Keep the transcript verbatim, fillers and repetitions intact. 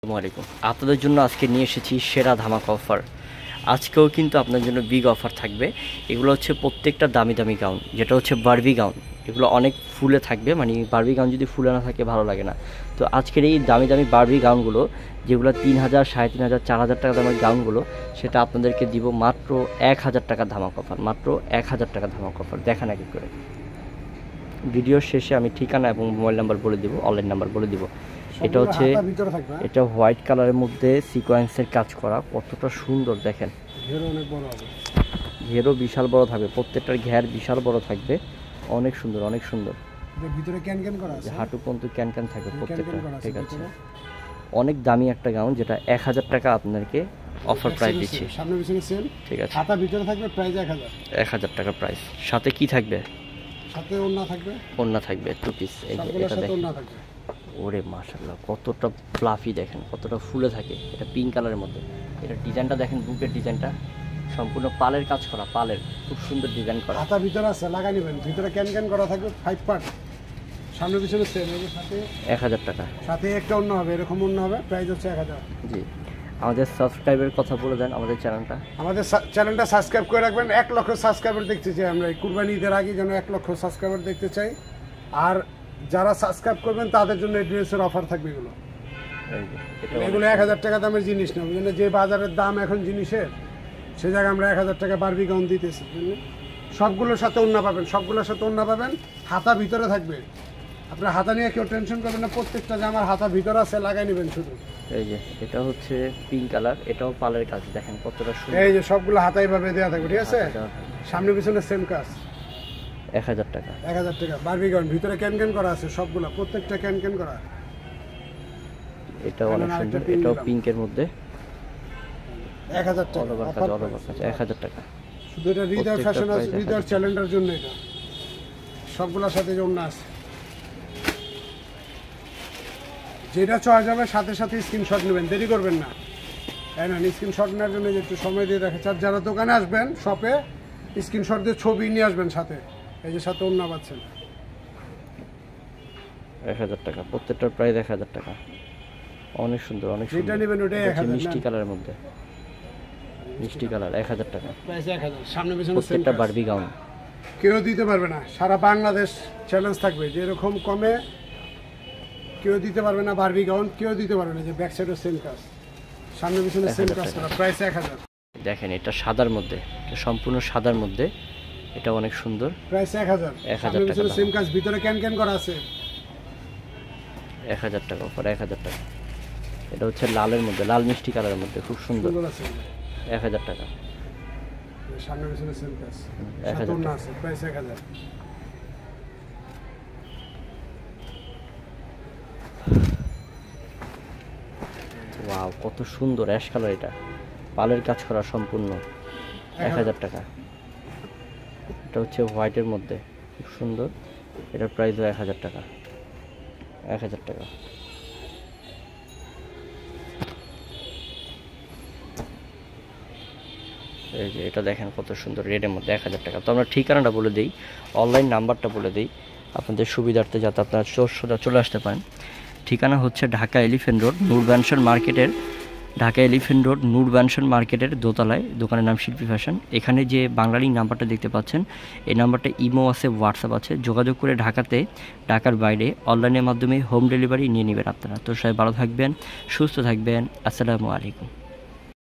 আসসালামু আলাইকুম। আপনাদের জন্য আজকে নিয়ে এসেছি সেরা ধামাকা অফার। আজকেও কিন্তু আপনার জন্য বিগ অফার থাকবে। এগুলো হচ্ছে প্রত্যেকটা দামি দামি গাউন, যেটা হচ্ছে বারবি গাউন। এগুলো অনেক ফুলে থাকবে, মানে বারবি গাউন যদি ফুলে না থাকে ভালো লাগে না। তো আজকের এই দামি দামি বারবি গাউনগুলো, যেগুলো তিন হাজার সাড়ে তিন হাজার চার হাজার টাকা দামের গাউনগুলো, সেটা আপনাদেরকে দিব মাত্র এক হাজার টাকা ধামাকা অফার। মাত্র এক হাজার টাকা ধামাকা অফার। দেখান এক এক করে। ভিডিওর শেষে আমি ঠিকানা এবং মোবাইল নাম্বার বলে দিব, অনলাইন নাম্বার বলে দিব। এটা হচ্ছে এটা হোয়াইট কালারের মধ্যে সিকোয়েন্সের কাজ করা, কতটা সুন্দর দেখেন। ঘেরও অনেক বড় হবে, ঘেরও বিশাল বড় থাকবে, প্রত্যেকটার ঘের বিশাল বড় থাকবে, অনেক সুন্দর অনেক সুন্দর। ভিতরে ক্যান ক্যান করা আছে, হাঁটু পর্যন্ত ক্যান ক্যান থাকবে প্রত্যেকটা। ঠিক আছে, অনেক দামি একটা গাউন, যেটা এক হাজার টাকা আপনাদেরকে অফার প্রাইস দিচ্ছি। সামনে পিছনে সেম। ঠিক আছে, হাতা ভিতরে থাকবে, প্রাইস এক হাজার। এক হাজার টাকা প্রাইস। সাথে কি থাকবে? সাথে ওড়না থাকবে। ওড়না থাকবে টু পিস। এই যে এটা দেখেন, ওড়না থাকবে। ওরে মাশাআল্লাহ, কতটা ফ্লাফি দেখেন, কতটা ফুলে থাকে। এটা পিঙ্ক কালারের মধ্যে। এটা ডিজাইনটা দেখেন, বুকের ডিজাইনটা সম্পূর্ণ পালের কাজ করা, পালের খুব সুন্দর ডিজাইন করা। হাতা ভিতরে আছে, লাগা নেবেন। ভিতরে ক্যান ক্যান করা থাকবে, ফাইভ পার্ট। সামনে পিছনে সেম। এর সাথে এক হাজার টাকা। সাথে একটা ওড়না হবে, এরকম ওড়না হবে, প্রাইস হচ্ছে এক হাজার। জি, আমাদের সাবস্ক্রাইবের কথা বলে দেন আমাদের চ্যানেলটা। আমাদের চ্যানেলটা সাবস্ক্রাইব করে রাখবেন। এক লক্ষ সাবস্ক্রাইবার দেখতে চাই আমরা, এই কুরবানি ঈদের আগে যেন এক লক্ষ সাবস্ক্রাইবার দেখতে চাই। আর যারা সাবস্ক্রাইব করবেন তাদের জন্য এই ড্রেসের অফার থাকবে। এগুলো এগুলো এক হাজার টাকা দামের জিনিস না, বুঝলেন? যে বাজারের দাম এখন জিনিসের, সে জায়গায় আমরা এক হাজার টাকা বারবি গাউন দিতেছি, বুঝলেন? সবগুলোর সাথে ওড়না পাবেন, সবগুলোর সাথে ওড়না পাবেন। হাতা ভিতরে থাকবে, আপনার হাতা নিয়ে কেউ টেনশন করবেন না। প্রত্যেকটা যে আমার হাতা ভিতরে আছে, লাগাই নেবেন শুধু। এই যে এটা হচ্ছে পিঙ্ক কালার, এটাও পালের কাজ, দেখেন কতটা সুন্দর। এই যে সবগুলো হাতা এইভাবে দেওয়া থাকবে, ঠিক আছে? সামনে পিছনে সেম কাজ। এক হাজার টাকা। এক হাজার টাকা বারবি গাউন, ভিতরে ক্যান ক্যান করা আছে, সবগুলো প্রত্যেকটা ক্যান ক্যান করা। এটাও অনেক সুন্দর, এটাও পিঙ্কের মধ্যে। এক হাজার টাকা অল ওভার কাজ, অল ওভার কাজ, এক হাজার টাকা। শুধু এটা হৃদয় ফ্যাশন আছে, হৃদয় চ্যালেঞ্জের জন্য। এটা সবগুলোর সাথে যে ওড়না আছে, যেটা চয়েস যাবে সাথে সাথে স্ক্রিনশট নেবেন, দেরি করবেন না। তাই না? স্ক্রিনশট নেওয়ার জন্য একটু সময় দিয়ে দেখা চার। যারা দোকানে আসবেন, শপে স্ক্রিনশট দিয়ে ছবি নিয়ে আসবেন সাথে। এই যে সাথে ওড়না পাচ্ছেন। এক হাজার টাকা প্রত্যেকটার প্রাইস, এক হাজার টাকা। অনেক সুন্দর, অনেক সুন্দর। যেটা নেবেন ওটাই এক হাজার। মিষ্টি কালারের মধ্যে, মিষ্টি কালার, এক হাজার টাকা প্রাইস। এক হাজার। সামনে পিছনে প্রত্যেকটা বারবি গাউন। কেউ দিতে পারবে না, সারা বাংলাদেশ চ্যালেঞ্জ থাকবে যে এরকম কমে কেউ দিতে পারবে না। বারবি গাউন কেউ দিতে পারবে না। যে ব্যাক সাইডও সেম কাজ, সামনে পিছনে সেম কাজ করা, প্রাইস এক হাজার। দেখেন এটা সাদার মধ্যে, এটা সম্পূর্ণ সাদার মধ্যে, এটা অনেক সুন্দর, প্রাইস এক হাজার। এক হাজার টাকা সেম কাজ, ভিতরে ক্যান ক্যান করা আছে। এক হাজার টাকা অফার, এক হাজার টাকা। এটা হচ্ছে লালের মধ্যে, লাল মিষ্টি কালারের মধ্যে, খুব সুন্দর, এক হাজার টাকা। সামনে পিছনে সেম কাজ, এক হাজার টাকা আছে, প্রাইস এক হাজার। ওয়াও, কত সুন্দর অ্যাশ কালার, এটা পালের কাজ করা সম্পূর্ণ, এক হাজার টাকা। এটা হচ্ছে হোয়াইটের মধ্যে, খুব সুন্দর, এটার প্রাইসও এক হাজার টাকা, এক হাজার টাকা। এই যে এটা দেখেন কত সুন্দর, রেডের মধ্যে, এক হাজার টাকা। তো আমরা ঠিকানাটা বলে দিই, অনলাইন নাম্বারটা বলে দিই আপনাদের সুবিধার্থে, যাতে আপনারা সোজা চলে আসতে পারেন। ঠিকানা হচ্ছে Dhaka elephant road, Noor Benson মার্কেটের, Dhaka elephant road Noor Benson মার্কেটের দোতলায়, দোকানের নাম শিল্পী ফ্যাশন। এখানে যে বাঙালি নাম্বারটা দেখতে পাচ্ছেন, এই নাম্বারটা ইমো আছে, হোয়াটসঅ্যাপ আছে, যোগাযোগ করে ঢাকাতে, ঢাকার বাইরে অনলাইনের মাধ্যমে হোম ডেলিভারি নিয়ে নেবেন আপনারা। তো সবাই ভালো থাকবেন, সুস্থ থাকবেন। আসসালামু আলাইকুম।